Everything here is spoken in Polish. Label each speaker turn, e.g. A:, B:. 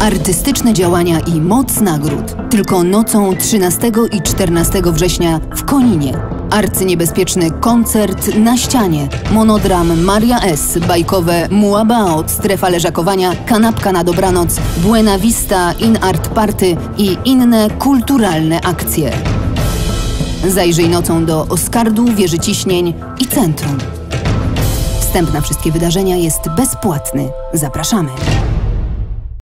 A: Artystyczne działania i moc nagród. Tylko nocą 13 i 14 września w Koninie. Arcyniebezpieczny koncert na ścianie. Monodram Maria S., bajkowe Muabaot, strefa leżakowania, kanapka na dobranoc, Buena Vista, In Art Party i inne kulturalne akcje. Zajrzyj nocą do Oskardu, Wieży Ciśnień i Centrum. Wstęp na wszystkie wydarzenia jest bezpłatny. Zapraszamy.